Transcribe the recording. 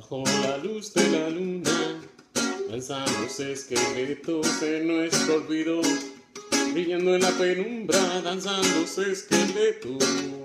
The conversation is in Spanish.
Bajo la luz de la luna, danzan los esqueletos en nuestro olvido. Brillando en la penumbra, danzan los esqueletos.